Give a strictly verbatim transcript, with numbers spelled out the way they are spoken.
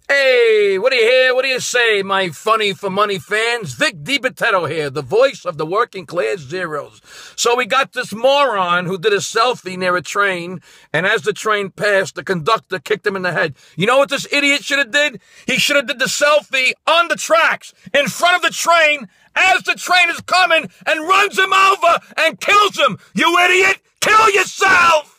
Hey, what do you hear? What do you say, my funny for money fans? Vic Dibitetto here, the voice of the working class zeros. So we got this moron who did a selfie near a train, and as the train passed, the conductor kicked him in the head. You know what this idiot should have did? He should have did the selfie on the tracks, in front of the train, as the train is coming, and runs him over and kills him. You idiot! Kill yourself!